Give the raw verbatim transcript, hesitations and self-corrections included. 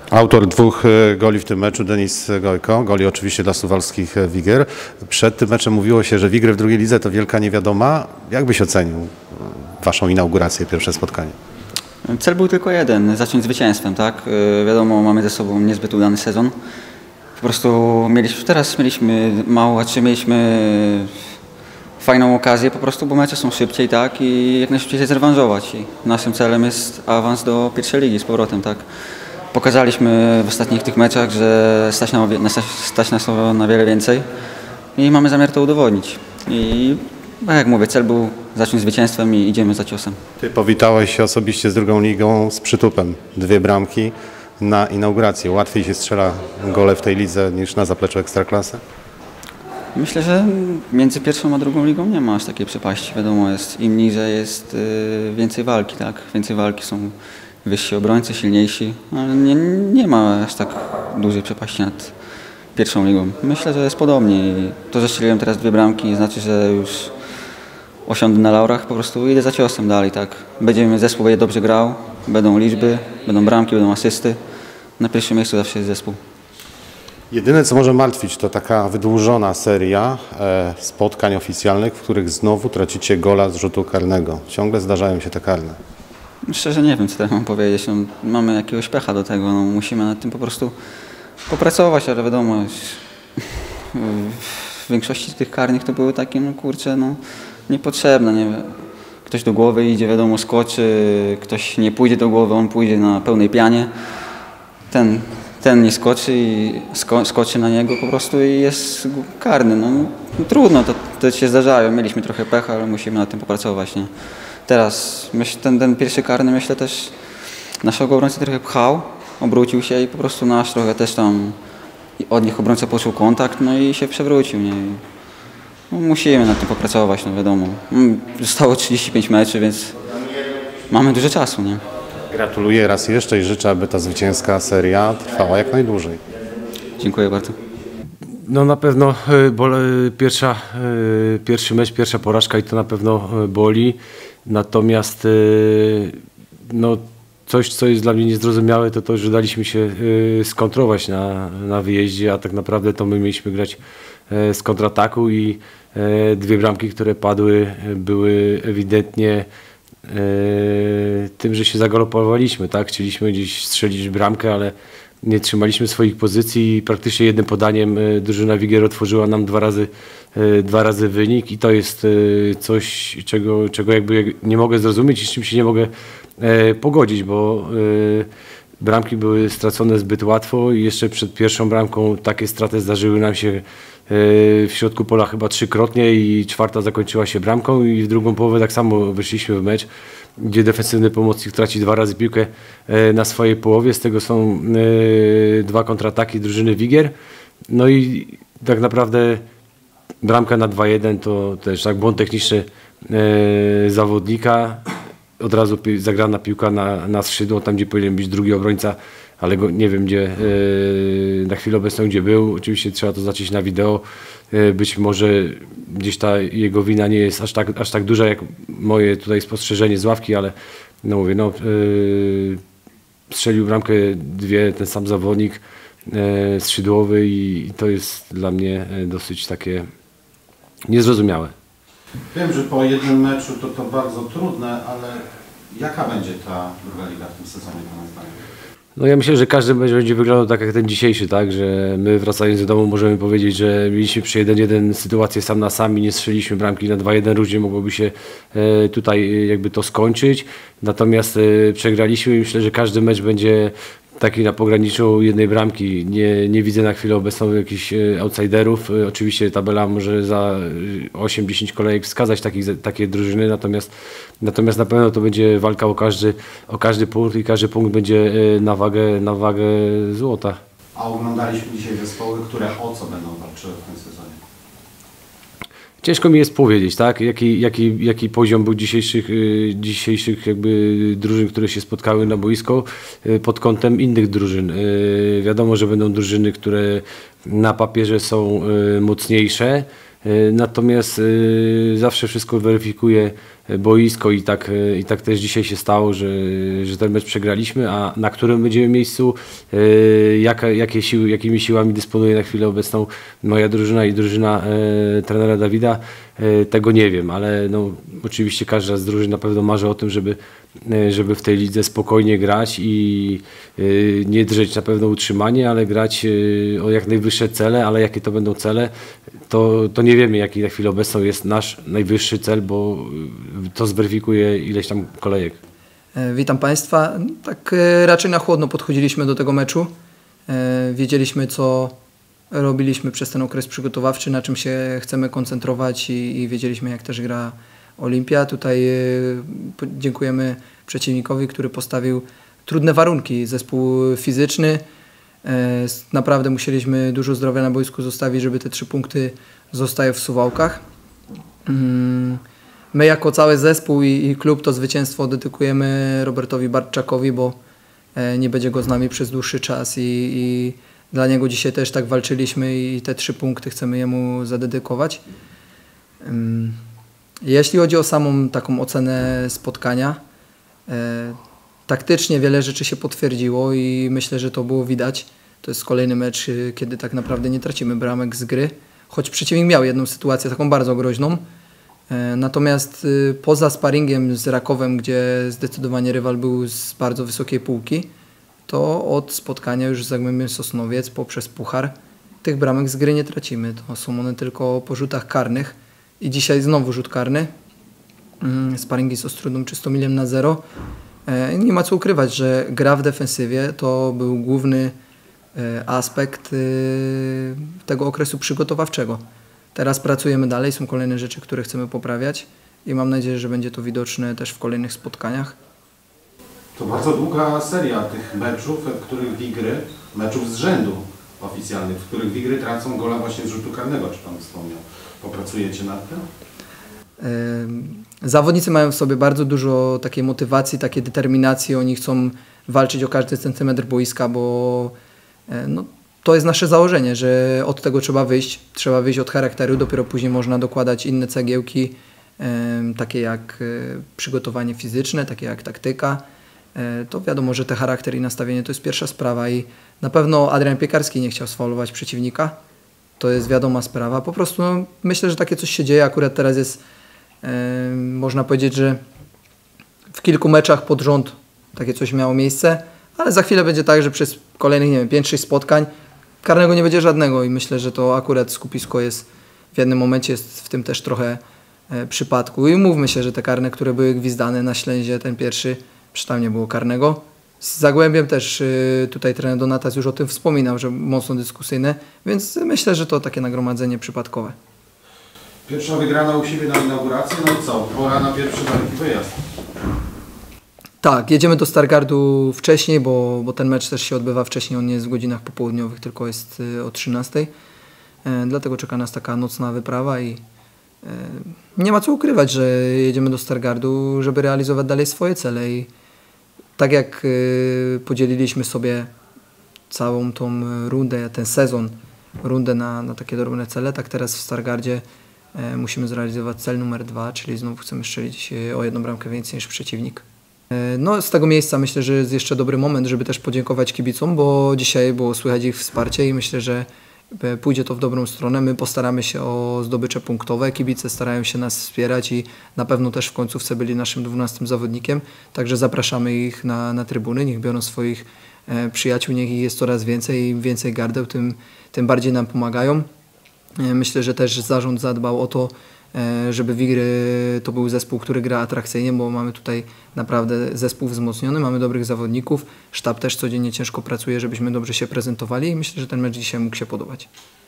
Autor dwóch goli w tym meczu, Denis Gojko, goli oczywiście dla suwalskich Wigier. Przed tym meczem mówiło się, że Wigry w drugiej lidze to wielka niewiadoma. Jak byś ocenił waszą inaugurację, pierwsze spotkanie? Cel był tylko jeden, zacząć zwycięstwem, tak? Wiadomo, mamy ze sobą niezbyt udany sezon. Po prostu mieliśmy, teraz mieliśmy mało, czy mieliśmy fajną okazję po prostu, bo mecze są szybciej, tak? I jak najszybciej się zrewanżować. I naszym celem jest awans do pierwszej ligi z powrotem, tak? Pokazaliśmy w ostatnich tych meczach, że stać, na, stać nas na wiele więcej i mamy zamiar to udowodnić. I jak mówię, cel był zacząć zwycięstwem i idziemy za ciosem. Ty powitałeś się osobiście z drugą ligą z przytupem. Dwie bramki na inaugurację. Łatwiej się strzela gole w tej lidze niż na zapleczu Ekstraklasy? Myślę, że między pierwszą a drugą ligą nie ma aż takiej przepaści. Wiadomo, jest, im niżej jest więcej walki, tak? Więcej walki, są wyżsi obrońcy, silniejsi, ale nie, nie ma aż tak dużej przepaści nad pierwszą ligą. Myślę, że jest podobnie i to, że strzeliłem teraz dwie bramki, znaczy, że już osiądę na laurach, po prostu idę za ciosem dalej, tak. Będziemy, zespół będzie dobrze grał, będą liczby, będą bramki, będą asysty. Na pierwszym miejscu zawsze jest zespół. Jedyne, co może martwić, to taka wydłużona seria e, spotkań oficjalnych, w których znowu tracicie gola z rzutu karnego. Ciągle zdarzają się te karne. Szczerze nie wiem, co teraz mam powiedzieć. No, mamy jakiegoś pecha do tego. No, musimy nad tym po prostu popracować, ale wiadomo, w większości tych karnych to były takie, no kurczę, no, niepotrzebne. Nie? Ktoś do głowy idzie, wiadomo, skoczy, ktoś nie pójdzie do głowy, on pójdzie na pełnej pianie. Ten, ten nie skoczy i sko skoczy na niego po prostu i jest karny. No, no, trudno, to, to się zdarzają. Mieliśmy trochę pecha, ale musimy nad tym popracować. Nie? Teraz myśl, ten, ten pierwszy karny, myślę, też naszego obrońcy trochę pchał, obrócił się i po prostu nasz trochę też tam od nich obrońca poczuł kontakt, no i się przewrócił. Nie? No, musimy nad tym popracować, no wiadomo. Zostało trzydzieści pięć meczy, więc mamy dużo czasu. Nie? Gratuluję raz jeszcze i życzę, aby ta zwycięska seria trwała jak najdłużej. Dziękuję bardzo. No na pewno pierwsza, pierwszy mecz, pierwsza porażka i to na pewno boli. Natomiast no, coś, co jest dla mnie niezrozumiałe, to to, że daliśmy się skontrować na, na wyjeździe, a tak naprawdę to my mieliśmy grać z kontrataku i dwie bramki, które padły, były ewidentnie tym, że się zagalopowaliśmy, tak? Chcieliśmy gdzieś strzelić bramkę, ale nie trzymaliśmy swoich pozycji i praktycznie jednym podaniem drużyna Wigier otworzyła nam dwa razy, dwa razy wynik i to jest coś, czego, czego jakby nie mogę zrozumieć i z czym się nie mogę pogodzić, bo bramki były stracone zbyt łatwo i jeszcze przed pierwszą bramką takie straty zdarzyły nam się w środku pola chyba trzykrotnie i czwarta zakończyła się bramką i w drugą połowę tak samo wyszliśmy w mecz, gdzie defensywny pomocnik traci dwa razy piłkę na swojej połowie, z tego są dwa kontrataki drużyny Wigier. No i tak naprawdę bramka na dwa jeden to też tak błąd techniczny zawodnika, od razu zagrana piłka na, na skrzydło, tam gdzie powinien być drugi obrońca, ale go nie wiem gdzie, na chwilę obecną gdzie był. Oczywiście trzeba to zobaczyć na wideo. Być może gdzieś ta jego wina nie jest aż tak, aż tak duża jak moje tutaj spostrzeżenie z ławki, ale no mówię, no, yy, strzelił bramkę dwie ten sam zawodnik yy, skrzydłowy i to jest dla mnie dosyć takie niezrozumiałe. Wiem, że po jednym meczu to to bardzo trudne, ale jaka będzie ta druga liga w tym sezonie Pana zdaniem? No ja myślę, że każdy mecz będzie wyglądał tak jak ten dzisiejszy, tak, że my wracając do domu możemy powiedzieć, że mieliśmy przy jeden jeden sytuację sam na sam i nie strzeliliśmy bramki na dwa jeden, różnie mogłoby się tutaj jakby to skończyć, natomiast przegraliśmy i myślę, że każdy mecz będzie taki na pograniczu jednej bramki. Nie, nie widzę na chwilę obecną jakichś outsiderów. Oczywiście tabela może za osiem dziesięć kolejek wskazać takich, takie drużyny, natomiast, natomiast na pewno to będzie walka o każdy, o każdy punkt i każdy punkt będzie na wagę, na wagę złota. A oglądaliśmy dzisiaj zespoły, które o co będą walczyły w tym sezonie? Ciężko mi jest powiedzieć, tak? jaki, jaki, jaki poziom był dzisiejszych, dzisiejszych jakby drużyn, które się spotkały na boisko pod kątem innych drużyn. Wiadomo, że będą drużyny, które na papierze są mocniejsze, natomiast zawsze wszystko weryfikuje boisko i tak, i tak też dzisiaj się stało, że, że ten mecz przegraliśmy, a na którym będziemy miejscu, jaka, jakie siły, jakimi siłami dysponuje na chwilę obecną moja drużyna i drużyna e, trenera Dawida, e, tego nie wiem, ale no, oczywiście każda z drużyn na pewno marzy o tym, żeby, e, żeby w tej lidze spokojnie grać i e, nie drzeć na pewno utrzymanie, ale grać e, o jak najwyższe cele, ale jakie to będą cele, to, to nie wiemy, jaki na chwilę obecną jest nasz najwyższy cel, bo to zweryfikuje ileś tam kolejek. Witam Państwa. Tak e, raczej na chłodno podchodziliśmy do tego meczu. E, wiedzieliśmy, co robiliśmy przez ten okres przygotowawczy, na czym się chcemy koncentrować i, i wiedzieliśmy, jak też gra Olimpia. Tutaj e, dziękujemy przeciwnikowi, który postawił trudne warunki. Zespół fizyczny. E, naprawdę musieliśmy dużo zdrowia na boisku zostawić, żeby te trzy punkty zostały w Suwałkach. Mm. My jako cały zespół i, i klub to zwycięstwo dedykujemy Robertowi Bartczakowi, bo e, nie będzie go z nami przez dłuższy czas i, i dla niego dzisiaj też tak walczyliśmy i te trzy punkty chcemy jemu zadedykować. Um, jeśli chodzi o samą taką ocenę spotkania, e, taktycznie wiele rzeczy się potwierdziło i myślę, że to było widać. To jest kolejny mecz, kiedy tak naprawdę nie tracimy bramek z gry, choć przeciwnik miał jedną sytuację taką bardzo groźną. Natomiast poza sparingiem z Rakowem, gdzie zdecydowanie rywal był z bardzo wysokiej półki, to od spotkania już z Zagłębiem Sosnowiec poprzez Puchar tych bramek z gry nie tracimy. To są one tylko po rzutach karnych i dzisiaj znowu rzut karny. Sparingi z Ostrudą Czystomilem na zero. Nie ma co ukrywać, że gra w defensywie to był główny aspekt tego okresu przygotowawczego. Teraz pracujemy dalej, są kolejne rzeczy, które chcemy poprawiać i mam nadzieję, że będzie to widoczne też w kolejnych spotkaniach. To bardzo długa seria tych meczów, w których Wigry, meczów z rzędu oficjalnych, w których Wigry tracą gola właśnie z rzutu karnego, czy Pan wspomniał. Popracujecie nad tym? Yy, zawodnicy mają w sobie bardzo dużo takiej motywacji, takiej determinacji, oni chcą walczyć o każdy centymetr boiska, bo yy, no, to jest nasze założenie, że od tego trzeba wyjść, trzeba wyjść od charakteru, dopiero później można dokładać inne cegiełki, e, takie jak e, przygotowanie fizyczne, takie jak taktyka. E, to wiadomo, że te charakter i nastawienie to jest pierwsza sprawa i na pewno Adrian Piekarski nie chciał sfaulować przeciwnika, to jest wiadoma sprawa. Po prostu no, myślę, że takie coś się dzieje, akurat teraz jest, e, można powiedzieć, że w kilku meczach pod rząd takie coś miało miejsce, ale za chwilę będzie tak, że przez kolejnych, nie wiem, pięć sześć spotkań karnego nie będzie żadnego i myślę, że to akurat skupisko jest w jednym momencie, jest w tym też trochę e, przypadku. I mówmy się, że te karne, które były gwizdane na Ślęzie, ten pierwszy, przecież tam nie było karnego. Z Zagłębiem też e, tutaj trener Donatas już o tym wspominał, że mocno dyskusyjne, więc myślę, że to takie nagromadzenie przypadkowe. Pierwsza wygrana u siebie na inaugurację, no i co? Pora na pierwszy daleki wyjazd. Tak, jedziemy do Stargardu wcześniej, bo, bo ten mecz też się odbywa wcześniej, on nie jest w godzinach popołudniowych, tylko jest y, o trzynastej. E, dlatego czeka nas taka nocna wyprawa i e, nie ma co ukrywać, że jedziemy do Stargardu, żeby realizować dalej swoje cele. I tak jak y, podzieliliśmy sobie całą tą rundę, ten sezon, rundę na, na takie drobne cele, tak teraz w Stargardzie e, musimy zrealizować cel numer dwa, czyli znowu chcemy strzelić o jedną bramkę więcej niż przeciwnik. No, z tego miejsca myślę, że jest jeszcze dobry moment, żeby też podziękować kibicom, bo dzisiaj było słychać ich wsparcie i myślę, że pójdzie to w dobrą stronę. My postaramy się o zdobycze punktowe, kibice starają się nas wspierać i na pewno też w końcówce byli naszym dwunastym zawodnikiem, także zapraszamy ich na, na trybuny, niech biorą swoich e, przyjaciół, niech ich jest coraz więcej, im więcej gardeł, tym, tym bardziej nam pomagają. E, myślę, że też zarząd zadbał o to, żeby Wigry to był zespół, który gra atrakcyjnie, bo mamy tutaj naprawdę zespół wzmocniony, mamy dobrych zawodników, sztab też codziennie ciężko pracuje, żebyśmy dobrze się prezentowali i myślę, że ten mecz dzisiaj mógł się podobać.